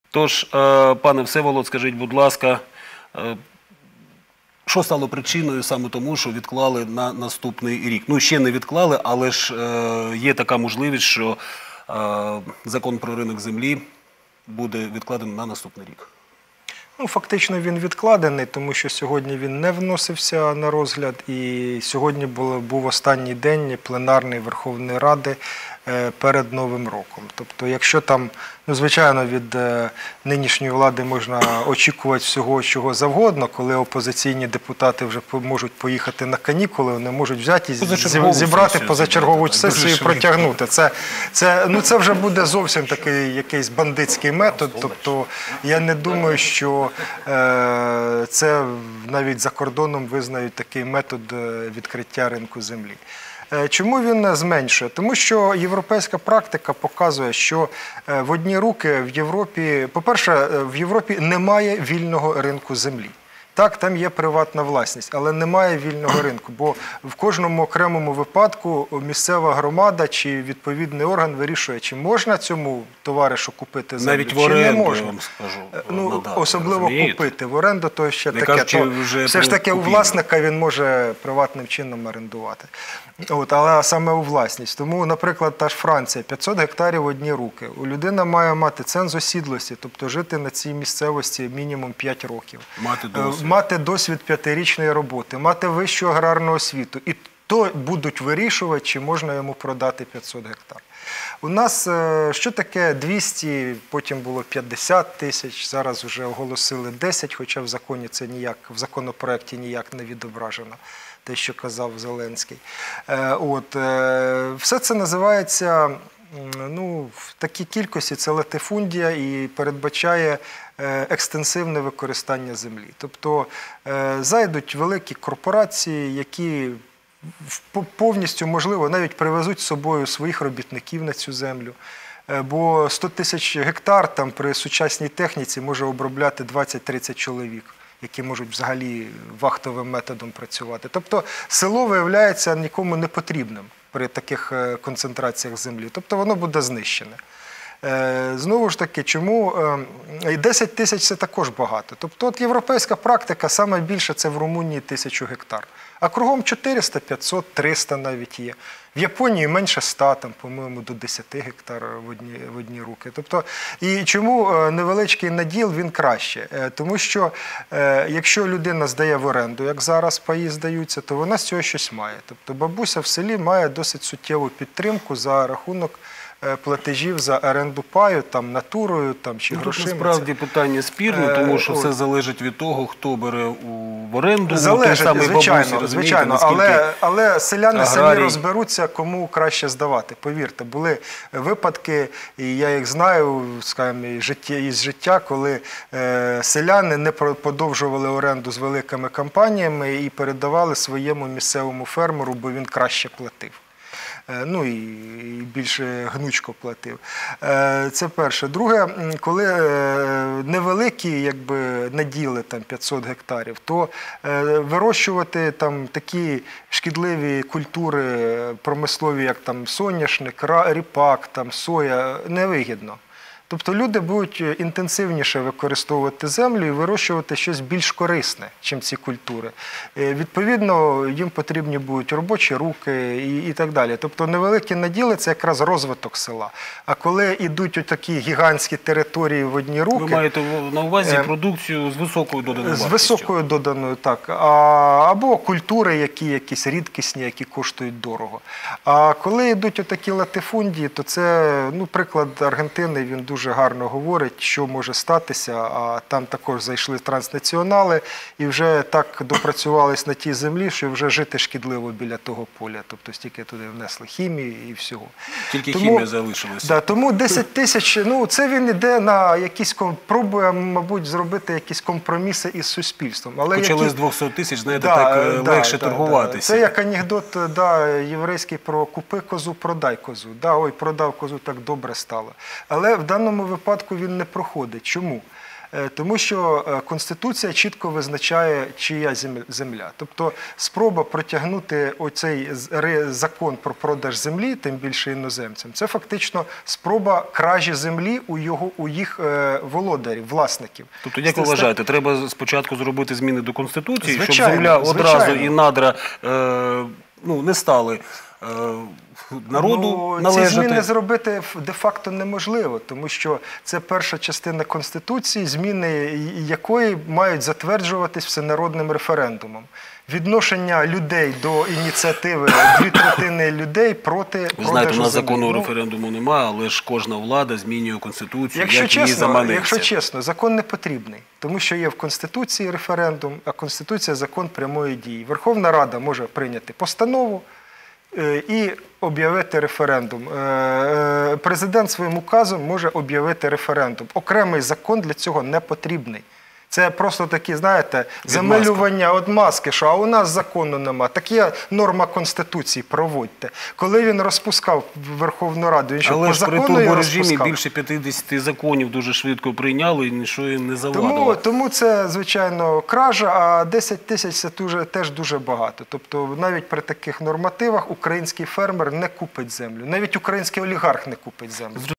Тож, пане Всеволод, скажіть, будь ласка, що стало причиною саме тому, що відклали на наступний рік? Ну, ще не відклали, але ж є така можливість, що закон про ринок землі буде відкладений на наступний рік. Ну, фактично він відкладений, тому що сьогодні він не вносився на розгляд, і сьогодні був останній день пленарний Верховної Ради перед Новим роком. Тобто, якщо там, ну, звичайно, від нинішньої влади можна очікувати всього, чого завгодно, коли опозиційні депутати вже можуть поїхати на канікули, вони можуть взяти і зібрати позачергову сесію і протягнути. Це вже буде зовсім такий якийсь бандитський метод. Тобто, я не думаю, що це навіть за кордоном визнають такий метод відкриття ринку землі. Чому він зменшує? Тому що європейська практика показує, що в одні руки в Європі, по-перше, в Європі немає вільного ринку землі. Так, там є приватна власність, але немає вільного ринку, бо в кожному окремому випадку місцева громада чи відповідний орган вирішує, чи можна цьому товаришу купити землю, навіть в оренду, чи не можна. я вам скажу, ну, особливо розумієте? Купити в оренду, то ще не таке. Кажучи, все ж таки у власника він може приватним чином орендувати. Але саме у власність. Тому, наприклад, та ж Франція, 500 гектарів в одні руки. Людина має мати ценз осідлості, тобто жити на цій місцевості мінімум 5 років. Мати досвід 5-річної роботи, мати вищу аграрну освіту. І то будуть вирішувати, чи можна йому продати 500 гектар. У нас що таке 200, потім було 50 тисяч, зараз вже оголосили 10, хоча в законі це ніяк, в законопроекті ніяк не відображено, те, що казав Зеленський. Все це називається, ну, в такій кількості це латифундія і передбачає екстенсивне використання землі. Тобто зайдуть великі корпорації, які повністю, можливо, навіть привезуть з собою своїх робітників на цю землю. Бо 100 тисяч гектар там при сучасній техніці може обробляти 20-30 чоловік, які можуть взагалі вахтовим методом працювати. Тобто село виявляється нікому не потрібним при таких концентраціях землі. Тобто воно буде знищене. Знову ж таки, чому 10 тисяч – це також багато. Тобто от європейська практика, саме більше це в Румунії 1000 гектар. А кругом 400, 500, 300 навіть є. В Японії менше 100, там, по-моєму, до 10 гектар в одні руки. Тобто, і чому невеличкий наділ, він краще? Тому що, якщо людина здає в оренду, як зараз паї здаються, то вона з цього щось має. Тобто, бабуся в селі має досить суттєву підтримку за рахунок платежів за оренду паю, там, натурою, там, чи грошима. Тут насправді питання спірне, тому що все залежить від того, хто бере в оренду. Залежить, звичайно, але селяни самі розберуться, кому краще здавати. Повірте, були випадки, і я їх знаю, скажімо, із життя, коли селяни не подовжували оренду з великими компаніями і передавали своєму місцевому фермеру, бо він краще платив. Ну і більше гнучко платив. Це перше. Друге, коли невеликі, якби, наділи, там, 500 гектарів, то вирощувати там такі шкідливі культури промислові, як там соняшник, ріпак, там, соя, невигідно. Тобто люди будуть інтенсивніше використовувати землю і вирощувати щось більш корисне, ніж ці культури. Відповідно, їм потрібні будуть робочі руки і так далі. Тобто невеликі наділи – це якраз розвиток села. А коли йдуть такі гігантські території в одні руки… Ви маєте на увазі продукцію з високою доданою вартістю? З високою доданою, так. Або культури, які якісь рідкісні, які коштують дорого. А коли йдуть такі латифундії, то це, ну, приклад Аргентини, він дуже гарно говорить, що може статися, а там також зайшли транснаціонали і вже так допрацювались на тій землі, що вже жити шкідливо біля того поля. Тобто стільки туди внесли хімії і всього. Тільки хімія залишилася. Да, тому 10 тисяч, ну, це він йде на якісь, пробує, мабуть, зробити якісь компроміси із суспільством. Почали з 200 тисяч, знаєте, так легше торгуватися. Це як анекдот єврейський про купи козу, продай козу. Ой, продав козу, так добре стало. Але в даному даному випадку він не проходить. Чому? Тому що Конституція чітко визначає, чия земля. Тобто спроба протягнути оцей закон про продаж землі, тим більше іноземцям, це фактично спроба кражі землі у їх володарів, власників. Тобто, як ви вважаєте, треба спочатку зробити зміни до Конституції, щоб Звичайно, земля одразу звичайно. і надра не стали народу Ці належати? зміни зробити де-факто неможливо, тому що це перша частина Конституції, зміни якої мають затверджуватись всенародним референдумом. Відношення людей до ініціативи 2/3 людей проти продажу землі. Ви знаєте, у нас законного референдуму немає, але ж кожна влада змінює Конституцію, Якщо як їй заманеться. Якщо чесно, закон не потрібний, тому що є в Конституції референдум, а Конституція – закон прямої дії. Верховна Рада може прийняти постанову і об'явити референдум. Президент своїм указом може об'явити референдум. Окремий закон для цього не потрібний. Це просто такі, знаєте, замилювання від маски, що а у нас закону нема. Так є норма Конституції, проводьте. Коли він розпускав Верховну Раду, він що, Але по ж при закону його турборежимі розпускав? більше 50 законів дуже швидко прийняли і нічого їм не завадило. Тому це, звичайно, кража, а 10 тисяч – це теж дуже багато. Тобто навіть при таких нормативах український фермер не купить землю. Навіть український олігарх не купить землю.